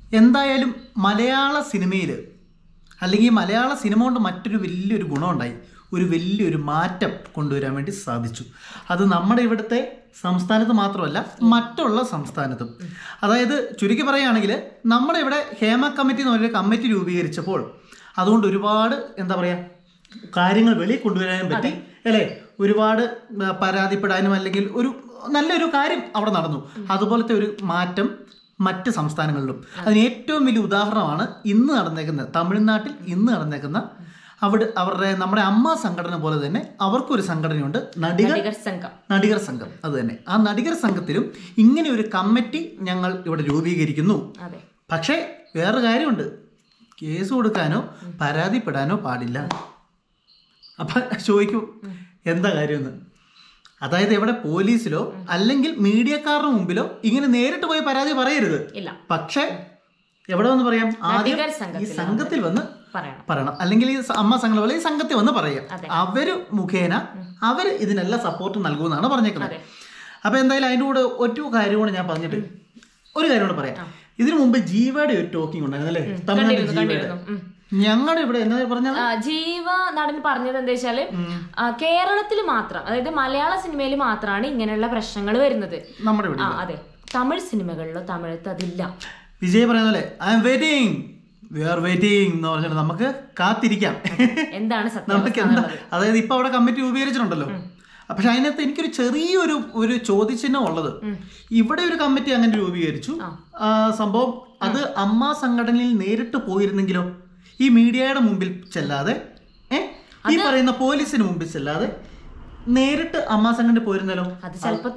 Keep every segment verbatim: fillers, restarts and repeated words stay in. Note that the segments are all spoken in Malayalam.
എന്തായാലും മലയാള സിനിമയിൽ അല്ലെങ്കിൽ മലയാള സിനിമ കൊണ്ട് മറ്റൊരു വലിയൊരു ഗുണമുണ്ടായി, ഒരു വലിയൊരു മാറ്റം കൊണ്ടുവരാൻ വേണ്ടി സാധിച്ചു. അത് നമ്മുടെ ഇവിടുത്തെ സംസ്ഥാനത്ത് മാത്രമല്ല മറ്റുള്ള സംസ്ഥാനത്തും. അതായത് ചുരുക്കി പറയുകയാണെങ്കിൽ നമ്മുടെ ഇവിടെ ഹേമ കമ്മിറ്റി എന്ന് പറഞ്ഞൊരു കമ്മിറ്റി രൂപീകരിച്ചപ്പോൾ അതുകൊണ്ട് ഒരുപാട് എന്താ പറയുക കാര്യങ്ങൾ വെളിയിൽ കൊണ്ടുവരാനും പറ്റി അല്ലേ, ഒരുപാട് പരാതിപ്പെടാനും അല്ലെങ്കിൽ ഒരു നല്ലൊരു കാര്യം അവിടെ നടന്നു. അതുപോലത്തെ ഒരു മാറ്റം മറ്റ് സംസ്ഥാനങ്ങളിലും. അതിന് ഏറ്റവും വലിയ ഉദാഹരണമാണ് ഇന്ന് നടന്നേക്കുന്ന തമിഴ്നാട്ടിൽ ഇന്ന് നടന്നേക്കുന്ന അവിടെ അവരുടെ നമ്മുടെ അമ്മ സംഘടന പോലെ തന്നെ അവർക്കൊരു സംഘടനയുണ്ട്, നടികർ സംഘം. നടികർ സംഘം അത് തന്നെ. ആ നടികർ സംഘത്തിലും ഇങ്ങനെ ഒരു കമ്മിറ്റി ഞങ്ങൾ ഇവിടെ രൂപീകരിക്കുന്നു. പക്ഷേ വേറൊരു കാര്യമുണ്ട്, കേസ് കൊടുക്കാനോ പരാതിപ്പെടാനോ പാടില്ല. അപ്പം ചോദിക്കും എന്താ കാര്യമെന്ന്. അതായത് എവിടെ പോലീസിലോ അല്ലെങ്കിൽ മീഡിയക്കാരുടെ മുമ്പിലോ ഇങ്ങനെ നേരിട്ട് പോയി പരാതി പറയരുത്. പക്ഷെ എവിടെ വന്ന് പറയാം, ആദ്യം ഈ സംഘത്തിൽ വന്ന് പറയണം, അല്ലെങ്കിൽ ഈ അമ്മ സംഘം പോലെ ഈ സംഘത്തിൽ വന്ന് പറയാം. അവര് മുഖേന അവര് ഇതിനെല്ലാം സപ്പോർട്ട് നൽകുമെന്നാണ് പറഞ്ഞേക്കുന്നത്. അപ്പൊ എന്തായാലും അതിൻ്റെ കൂടെ ഒറ്റ കാര്യം കൂടെ ഞാൻ പറഞ്ഞിട്ട് ഒരു കാര്യം കൂടെ പറയാം. ഇതിനു മുമ്പ് ജീവയുടെ ഒരു ടോക്കിംഗ് ഉണ്ടായിരുന്നു അല്ലേ, തമിഴ്നാട് ജീവയുടെ. ഞങ്ങളുടെ ഇവിടെ എന്താ പറഞ്ഞ ജീവ നടൻ പറഞ്ഞത് എന്താ വെച്ചാല് കേരളത്തിൽ മാത്രം, അതായത് മലയാള സിനിമയിൽ മാത്രമാണ് ഇങ്ങനെയുള്ള പ്രശ്നങ്ങൾ വരുന്നത്. നമ്മുടെ ഇവിടെ അതെ, തമിഴ് സിനിമകളിലോ തമിഴത്ത് അതില്ല. വിജയ് പറയുന്ന പോലെ I am waiting, we are waiting എന്ന് പറഞ്ഞിട്ട് നമുക്ക് കാത്തിരിക്കാം എന്താണ് നമുക്ക് എന്താ. അതായത് ഇപ്പൊ അവിടെ കമ്മിറ്റി രൂപീകരിച്ചിട്ടുണ്ടല്ലോ, പക്ഷെ അതിനകത്ത് എനിക്കൊരു ചെറിയൊരു ഒരു ചോദ്യചിഹ്നം ഉള്ളത്. ഇവിടെ ഒരു കമ്മിറ്റി അങ്ങനെ രൂപീകരിച്ചു, സംഭവം അത് അമ്മ സംഘടനയിൽ നേരിട്ട് പോയിരുന്നെങ്കിലോ, ഈ മീഡിയയുടെ മുമ്പിൽ ചെല്ലാതെ ഏഹ് ഈ പറയുന്ന പോലീസിന് മുമ്പിൽ ചെല്ലാതെ നേരിട്ട് അമ്മ സംഘടന പോയിരുന്നല്ലോ, അത് ചിലപ്പോ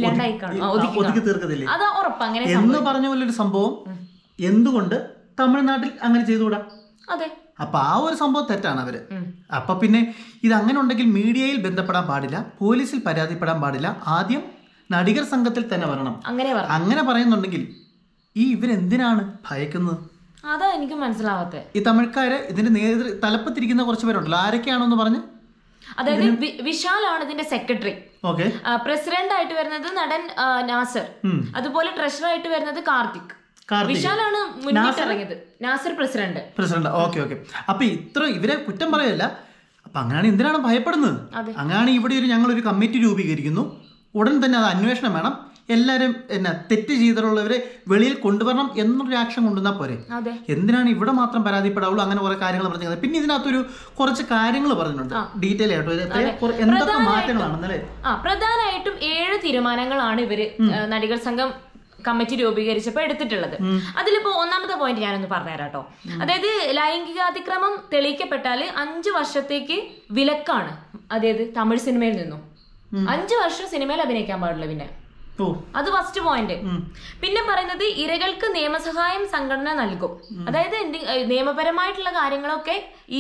ഒതുക്കി തീർക്കത്തില്ലേ എന്ന് പറഞ്ഞ പോലെ ഒരു സംഭവം എന്തുകൊണ്ട് തമിഴ്നാട്ടിൽ അങ്ങനെ ചെയ്തുകൂടാ? അപ്പൊ ആ ഒരു സംഭവം തെറ്റാണ് അവര്. അപ്പൊ പിന്നെ ഇത് അങ്ങനെ ഉണ്ടെങ്കിൽ മീഡിയയിൽ ബന്ധപ്പെടാൻ പാടില്ല, പോലീസിൽ പരാതിപ്പെടാൻ പാടില്ല, ആദ്യം നടികർ സംഘത്തിൽ തന്നെ വരണം. അങ്ങനെ പറയുന്നുണ്ടെങ്കിൽ ഈ ഇവരെന്തിനാണ് ഭയക്കുന്നത്? അതാ എനിക്ക് മനസ്സിലാവാത്തെ. ഈ തമിഴ്ക്കാര് ഇതിന്റെ നേതൃ തലപ്പത്തിരിക്കുന്ന കുറച്ച് പേരുണ്ടല്ലോ, ആരൊക്കെയാണെന്ന് പറഞ്ഞ്. അതായത് വിശാലാണ് ഇതിന്റെ സെക്രട്ടറി. പ്രസിഡന്റ് ആയിട്ട് വരുന്നത് നടൻ നാസർ, അതുപോലെ ട്രഷറർ ആയിട്ട് വരുന്നത് കാർത്തിക്. വിശാലാണ് മുന്നിട്ടിറങ്ങിയത്, Nasser president. President okay okay. അപ്പൊ ഇത്ര ഇവരെ കുറ്റം പറയല്ല. അപ്പൊ അങ്ങനെയാണ് എന്തിനാണ് ഭയപ്പെടുന്നത്? അങ്ങനെയാണ് ഇവിടെ ഒരു ഞങ്ങളൊരു കമ്മിറ്റി രൂപീകരിക്കുന്നു, ഉടൻ തന്നെ അത് അന്വേഷണം വേണം, എല്ലാവരും എന്നാ തെറ്റ് ചെയ്തിട്ടുള്ളവരെ വെളിയിൽ കൊണ്ടുവരണം എന്നൊരു ആക്ഷൻ കൊണ്ടുവന്നാൽ പോരെ. എന്തിനാണ് ഇവിടെ മാത്രം പരാതിപ്പെടാവുള്ളൂ? അങ്ങനെ കുറെ കാര്യങ്ങൾ പറഞ്ഞത്. പിന്നെ ഇതിനകത്തൊരു കുറച്ച് കാര്യങ്ങൾ പറഞ്ഞിട്ടുണ്ട് ഡീറ്റെയിൽ ആയിട്ട്, എന്തൊക്കെ മാറ്റങ്ങളാണെന്നല്ലേ. ആ പ്രധാനമായിട്ടും ഏഴ് തീരുമാനങ്ങളാണ് ഇവര് നടികർ സംഘം കമ്മിറ്റി രൂപീകരിച്ചപ്പോൾ എടുത്തിട്ടുള്ളത്. അതിലിപ്പോ ഒന്നാമത്തെ പോയിന്റ് ഞാനൊന്ന് പറഞ്ഞുതരാം കേട്ടോ. അതായത് ലൈംഗികാതിക്രമം തെളിയിക്കപ്പെട്ടാൽ അഞ്ചു വർഷത്തേക്ക് വിലക്കാണ്, അതായത് തമിഴ് സിനിമയിൽ നിന്നും അഞ്ചു വർഷം സിനിമയിൽ അഭിനയിക്കാൻ പാടില്ല. പിന്നെ അത് ഫസ്റ്റ് പോയിന്റ്. പിന്നെ പറയുന്നത് ഇരകൾക്ക് നിയമസഹായം സംഘടന നൽകും. അതായത് നിയമപരമായിട്ടുള്ള കാര്യങ്ങളൊക്കെ ഈ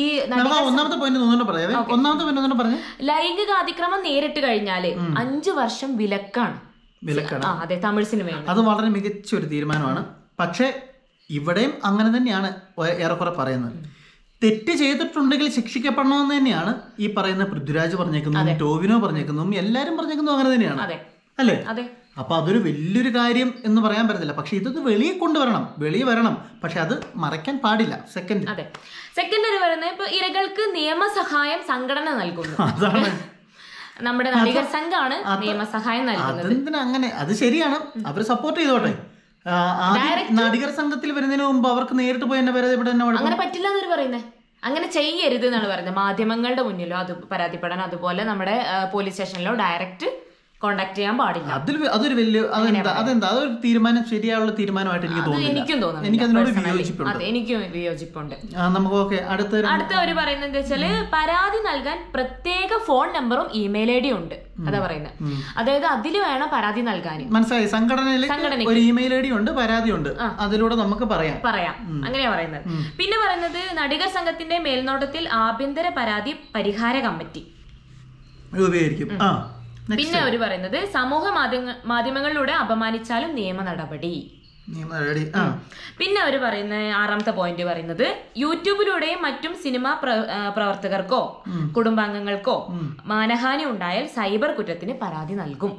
ലൈംഗിക അതിക്രമം നേരിട്ട് കഴിഞ്ഞാല് അഞ്ചു വർഷം വിലക്കാണ്. അതെ, തമിഴ് സിനിമയാണ്. അത് വളരെ മികച്ച ഒരു തീരുമാനമാണ്. പക്ഷെ ഇവിടെയും അങ്ങനെ തന്നെയാണ് ഏറെക്കുറെ പറയുന്നത്. തെറ്റ് ചെയ്തിട്ടുണ്ടെങ്കിൽ ശിക്ഷിക്കപ്പെടണമെന്ന് തന്നെയാണ് ഈ പറയുന്ന പൃഥ്വിരാജ് പറഞ്ഞേക്കുന്നതും ടോവിനോ പറഞ്ഞേക്കുന്നതും എല്ലാരും പറഞ്ഞേക്കുന്നതും അങ്ങനെ തന്നെയാണ് അല്ലേ. അപ്പൊ അതൊരു വലിയൊരു കാര്യം എന്ന് പറയാൻ പറ്റത്തില്ല. പക്ഷെ ഇതൊന്ന് വെളിയിൽ കൊണ്ടുവരണം, വെളിയിൽ വരണം, പക്ഷെ അത് മറയ്ക്കാൻ പാടില്ല. സെക്കൻഡ് അതെ സെക്കൻഡ് ഒരു പറയുന്നത് ഇപ്പൊ ഇരകൾക്ക് നിയമസഹായം സംഘടന നൽകുന്നു. അതാണ് നമ്മുടെ നടികർ സംഘമാണ് നിയമസഹായം നൽകുന്നത്. അതെന്തിനാ അങ്ങനെ? അത് ശരിയാണ്, അവർ സപ്പോർട്ട് ചെയ്തോട്ടെ. നടികർ സംഘത്തിൽ വരുന്നതിന് മുമ്പ് അവർക്ക് നേരിട്ട് പോയി എന്നെ പരാതിപ്പെടാൻ അങ്ങനെ പറ്റില്ല എന്നൊരു പറയുന്നത്. അങ്ങനെ ചെയ്യരുത് എന്നാണ് പറയുന്നത്. മാധ്യമങ്ങളുടെ മുന്നിലോ അത് പരാതിപ്പെടാൻ, അതുപോലെ നമ്മുടെ പോലീസ് സ്റ്റേഷനിലോ ഡയറക്റ്റ് കോണ്ടാക്ട് ചെയ്യാൻ പാടില്ല. അതിൽ അതൊരു വലിയ അതെന്താ അതെന്താ അതൊരു തീരുമാനം ശരിയായുള്ള തീരുമാനമായിട്ട് എനിക്ക് തോന്നുന്നു. എനിക്കും തോന്നുന്നു. എനിക്ക് അതിനോട് വിയോജിപ്പുണ്ട്. എനിക്കും വിയോജിപ്പുണ്ട്. നമുക്ക് ഓക്കെ. അടുത്ത അടുത്ത ഒരു പറയുന്നത് എന്താ വെച്ചാല് പരാതി നൽകാൻ പ്രത്യേക ഫോൺ നമ്പറും ഇമെയിൽ ഐ ഡിയും ഉണ്ട്. അതാ പറയുന്നത്. അതായത് അതിൽ വേണം പരാതി നൽകാൻ. മനസ്സിലായി. സംഘടനയിൽ ഒരു ഇമെയിൽ ഐ ഡി ഉണ്ട്, പരാതി ഉണ്ട്, അതിലൂടെ നമുക്ക് പറയാം പറയാം അങ്ങനെയാ പറയുന്നത്. പിന്നെ പറയുന്നത് നടികർ സംഘത്തിന്റെ മേൽനോട്ടത്തിൽ ആഭ്യന്തര പരാതി പരിഹാര കമ്മിറ്റി രൂപീകരിക്കും. പിന്നെ അവര് പറയുന്നത് സമൂഹ മാധ്യമങ്ങളിലൂടെ അപമാനിച്ചാലും നിയമ നടപടി. പിന്നെ അവര് പറയുന്ന ആറാമത്തെ പോയിന്റ് പറയുന്നത് യൂട്യൂബിലൂടെയും മറ്റും സിനിമാ പ്രവർത്തകർക്കോ കുടുംബാംഗങ്ങൾക്കോ മാനഹാനി ഉണ്ടായാൽ സൈബർ കുറ്റത്തിന് പരാതി നൽകും.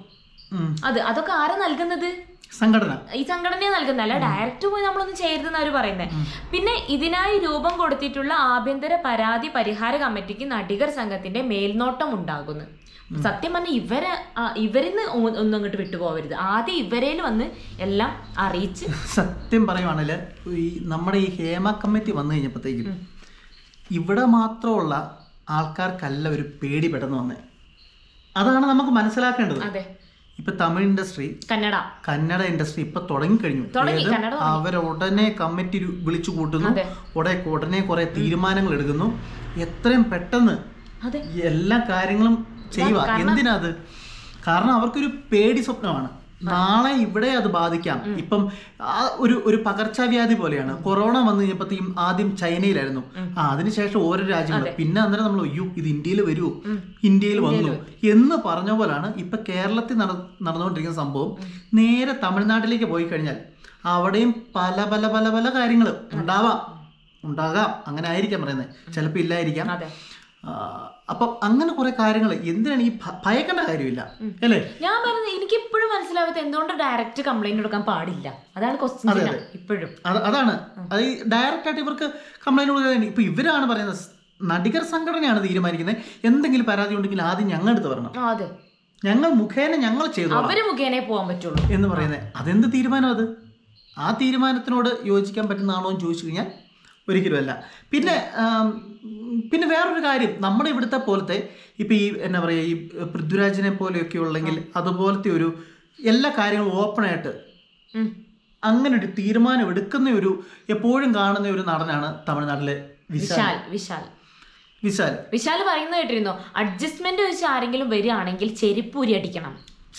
അത് അതൊക്കെ ആരാ നൽകുന്നത്? സംഘടന. ഈ സംഘടനയെ നൽകുന്നല്ല, ഡയറക്റ്റ് പോയി നമ്മളൊന്നും ചെയ്യരുതെന്ന് അവർ പറയുന്നത്. പിന്നെ ഇതിനായി രൂപം കൊടുത്തിട്ടുള്ള ആഭ്യന്തര പരാതി പരിഹാര കമ്മിറ്റിക്ക് നടികർ സംഘത്തിന്റെ മേൽനോട്ടം ഉണ്ടാകുന്നു. സത്യം പറഞ്ഞാൽ ഇവരെ ഇവരിന്ന് ഒന്നും അങ്ങോട്ട് വിട്ടുപോകരുത്, ആദ്യം ഇവരേൽ വന്ന് എല്ലാം അറിയിച്ച്. സത്യം പറയുവാണെങ്കിൽ ഈ നമ്മുടെ ഈ ഹേമ കമ്മിറ്റി വന്നു കഴിഞ്ഞപ്പോഴത്തേക്കും ഇവിടെ മാത്രമുള്ള ആൾക്കാർക്കല്ല ഒരു പേടി പെട്ടെന്ന് വന്നേ. അതാണ് നമുക്ക് മനസ്സിലാക്കേണ്ടത്. അതെ, ഇപ്പൊ തമിഴ് ഇൻഡസ്ട്രി, കന്നഡ കന്നഡ ഇൻഡസ്ട്രി ഇപ്പൊ തുടങ്ങിക്കഴിഞ്ഞു. അവരുടനെ കമ്മിറ്റി വിളിച്ചു കൂട്ടുന്നു, ഉടനെ ഉടനെ കുറെ തീരുമാനങ്ങൾ എടുക്കുന്നു, എത്രയും പെട്ടെന്ന് എല്ലാ കാര്യങ്ങളും ചെയ്യുക. എന്തിനാ അത്? കാരണം അവർക്കൊരു പേടി സ്വപ്നമാണ്, നാളെ ഇവിടെ അത് ബാധിക്കാം. ഇപ്പം ഒരു ഒരു പകർച്ചവ്യാധി പോലെയാണ്. കൊറോണ വന്നു കഴിഞ്ഞപ്പോഴത്തേക്കും ആദ്യം ചൈനയിലായിരുന്നു, ആ അതിനുശേഷം ഓരോ രാജ്യങ്ങൾ, പിന്നെ അന്നേരം നമ്മൾ അയ്യോ ഇത് ഇന്ത്യയിൽ വരുമോ, ഇന്ത്യയിൽ വന്നു എന്ന് പറഞ്ഞ പോലാണ് ഇപ്പൊ കേരളത്തിൽ നട നടന്നുകൊണ്ടിരിക്കുന്ന സംഭവം. നേരെ തമിഴ്നാട്ടിലേക്ക് പോയി കഴിഞ്ഞാൽ അവിടെയും പല പല പല പല കാര്യങ്ങൾ ഉണ്ടാവാം, ഉണ്ടാകാം, അങ്ങനെ ആയിരിക്കാം പറയുന്നത്, ചിലപ്പോൾ ഇല്ലായിരിക്കാം. അപ്പം അങ്ങനെ കുറെ കാര്യങ്ങൾ എന്തിനാണ് ഈ ഭയക്കേണ്ട കാര്യമില്ല അല്ലേ? ഞാൻ പറഞ്ഞത് എനിക്ക് ഇപ്പോഴും മനസ്സിലാവാത്ത എന്തുകൊണ്ട് ഡയറക്റ്റ് കംപ്ലൈന്റ് കൊടുക്കാൻ പാടില്ല, അതാണ് ക്വസ്റ്റ്യൻ ഇപ്പോഴും. അതാണ് അത് ഡയറക്റ്റ് ആയിട്ട് ഇവർക്ക് കംപ്ലൈന്റ് കൊടുക്കാൻ. ഇപ്പൊ ഇവരാണ് പറയുന്നത്, നടികർ സംഘടനയാണ് തീരുമാനിക്കുന്നത്, എന്തെങ്കിലും പരാതി ഉണ്ടെങ്കിൽ ആദ്യം ഞങ്ങൾ എടുത്ത് പറയണം, അതെ ഞങ്ങൾ മുഖേന ഞങ്ങൾ ചെയ്തു, അവര് മുഖേന പോകാൻ പറ്റുള്ളൂ എന്ന് പറയുന്നത്. അതെന്ത് തീരുമാനം അത്? ആ തീരുമാനത്തിനോട് യോജിക്കാൻ പറ്റുന്നതാണോ എന്ന് ചോദിച്ചു കഴിഞ്ഞാൽ ഒരിക്കലും അല്ല. പിന്നെ പിന്നെ വേറൊരു കാര്യം, നമ്മുടെ ഇവിടുത്തെ പോലത്തെ ഇപ്പം ഈ എന്നാ പറയുക, ഈ പൃഥ്വിരാജിനെ പോലെയൊക്കെ ഉള്ളെങ്കിൽ അതുപോലത്തെ ഒരു എല്ലാ കാര്യങ്ങളും ഓപ്പണായിട്ട് അങ്ങനെ ഒരു തീരുമാനം എടുക്കുന്ന ഒരു എപ്പോഴും കാണുന്ന ഒരു നടനാണ് തമിഴ്നാട്ടിലെ വിശാൽ. വിശാൽ വിശാൽ വിശാൽ പറയുന്നത് കേട്ടിരുന്നോ, അഡ്ജസ്റ്റ്മെന്റ് വെച്ച് ആരെങ്കിലും വരികയാണെങ്കിൽ ചെരിപ്പൂരി അടിക്കണം,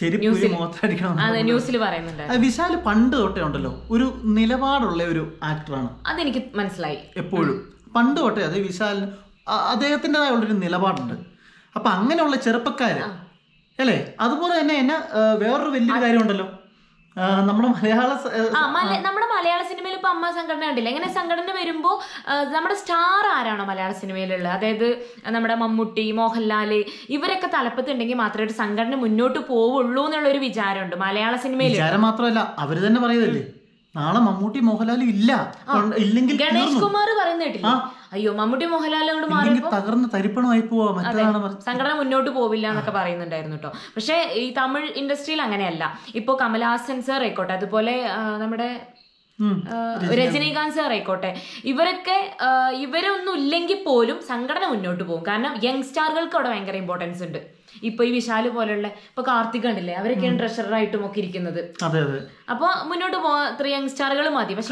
ന്യൂസിൽ പറയുന്നുണ്ട്. വിശാൽ പണ്ട് തൊട്ടേ ഉണ്ടല്ലോ ഒരു നിലപാടുള്ള ഒരു ആക്ടറാണ്, അതെനിക്ക് മനസ്സിലായി. എപ്പോഴും പണ്ട് തൊട്ടേ അത് വിശാലിന് അദ്ദേഹത്തിൻ്റെതായുള്ളൊരു നിലപാടുണ്ട്. അപ്പൊ അങ്ങനെയുള്ള ചെറുപ്പക്കാര് അല്ലേ. അതുപോലെ തന്നെ എന്നെ വേറൊരു വലിയൊരു കാര്യമുണ്ടല്ലോ, നമ്മുടെ മലയാള നമ്മുടെ മലയാള സിനിമയിൽ ഇപ്പൊ അമ്മ സംഘടന കണ്ടില്ല, ഇങ്ങനെ സംഘടന വരുമ്പോ നമ്മുടെ സ്റ്റാർ ആരാണോ മലയാള സിനിമയിലുള്ളത്, അതായത് നമ്മുടെ മമ്മൂട്ടി, മോഹൻലാല്, ഇവരൊക്കെ തലപ്പത്തുണ്ടെങ്കിൽ മാത്രമേ ഒരു സംഘടന മുന്നോട്ട് പോവുള്ളൂ എന്നുള്ള ഒരു വിചാരമുണ്ട് മലയാള സിനിമയിൽ. വിചാരം മാത്രമല്ല, അവര് തന്നെ പറയുന്നില്ലേ നാളെ മമ്മൂട്ടി മോഹൻലാലും ഇല്ല, ഇല്ലെങ്കിൽ ഗണേഷ് കുമാർ പറയുന്ന കേട്ടില്ല, അയ്യോ മമ്മൂട്ടി മോഹൻലാലും കൂടെ മാറി തകർന്ന് തരിപ്പണമായി പോവാ, സംഘടന മുന്നോട്ട് പോവില്ല എന്നൊക്കെ പറയുന്നുണ്ടായിരുന്നു കേട്ടോ. പക്ഷെ ഈ തമിഴ് ഇൻഡസ്ട്രിയിൽ അങ്ങനെയല്ല. ഇപ്പൊ കമലഹാസൻ സർ ആയിക്കോട്ടെ, അതുപോലെ നമ്മുടെ രജനീകാന്ത് സാർ ആയിക്കോട്ടെ, ഇവരൊക്കെ ഇവരൊന്നും ഇല്ലെങ്കിൽ പോലും സംഘടന മുന്നോട്ട് പോകും. കാരണം യങ്സ്റ്റാറുകൾക്ക് അവിടെ ഭയങ്കര ഇമ്പോർട്ടൻസ് ഉണ്ട്. ഇപ്പൊ ഈ വിശാല് പോലുള്ള ഇപ്പൊ കാർത്തിക് കണ്ടില്ലേ, അവരൊക്കെയാണ് ട്രഷററായിട്ടും ഒക്കെ ഇരിക്കുന്നത്. അപ്പൊ മുന്നോട്ട് പോവാൻ ത്രീ യങ്സ്റ്റാറുകൾ മതി. പക്ഷെ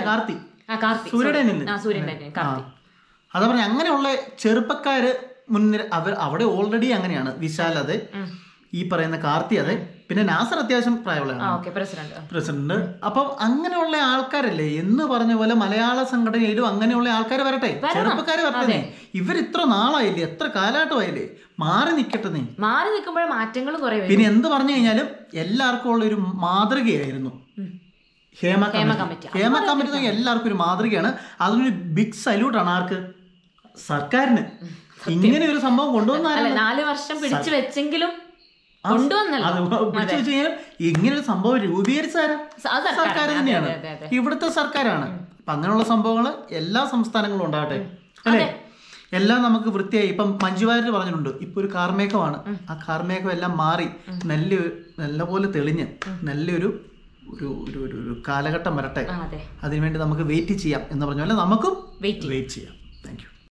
അതാ പറഞ്ഞ അങ്ങനെയുള്ള ചെറുപ്പക്കാര് മുന്നിൽ അവർ അവിടെ ഓൾറെഡി അങ്ങനെയാണ്. വിശാൽ അതെ, ഈ പറയുന്ന കാർത്തി അതെ, പിന്നെ നാസർ അത്യാവശ്യം പ്രായമുള്ളതാണ്, പ്രസിഡന്റ്. അപ്പം അങ്ങനെയുള്ള ആൾക്കാരല്ലേ എന്ന് പറഞ്ഞ പോലെ മലയാള സംഘടനയിലും അങ്ങനെയുള്ള ആൾക്കാർ വരട്ടെ, ചെറുപ്പക്കാര് വരട്ടെ. ഇവർ ഇത്ര നാളായില്ലേ, എത്ര കാലഘട്ടമായില്ലേ, മാറി നിൽക്കട്ടെ. നീ മാറി നിൽക്കുമ്പോൾ മാറ്റങ്ങൾ കുറെ. പിന്നെ എന്ത് പറഞ്ഞു കഴിഞ്ഞാലും എല്ലാവർക്കും ഉള്ള ഒരു മാതൃകയായിരുന്നു ഹേമ കമ്മിറ്റി. ഹേമ കമ്മിറ്റി എല്ലാവർക്കും ഒരു മാതൃകയാണ്. അതിനൊരു ബിഗ് സല്യൂട്ടാണ് ആർക്ക്? സർക്കാരിന്. ഇങ്ങനെ ഒരു സംഭവം കൊണ്ടുവന്നാലും നാല് വർഷം പിടിച്ചു വെച്ചെങ്കിലും ഇങ്ങനെ ഒരു സംഭവം രൂപീകരിച്ച സർക്കാർ തന്നെയാണ്, ഇവിടുത്തെ സർക്കാരാണ്. അപ്പൊ അങ്ങനെയുള്ള സംഭവങ്ങൾ എല്ലാ സംസ്ഥാനങ്ങളും ഉണ്ടാകട്ടെ അല്ലേ. എല്ലാം നമുക്ക് വൃത്തിയായി. ഇപ്പം മഞ്ജുവാര്യർ പറഞ്ഞിട്ടുണ്ട്, ഇപ്പൊ ഒരു കാർമേഘമാണ്, ആ കാർമേഘം എല്ലാം മാറി നല്ല നല്ലപോലെ തെളിഞ്ഞ് നല്ലൊരു ഒരു ഒരു ഒരു കാലഘട്ടം വരട്ടെ. അതിനുവേണ്ടി നമുക്ക് വെയിറ്റ് ചെയ്യാം എന്ന് പറഞ്ഞ പോലെ നമുക്കും വെയിറ്റ് ചെയ്യാം.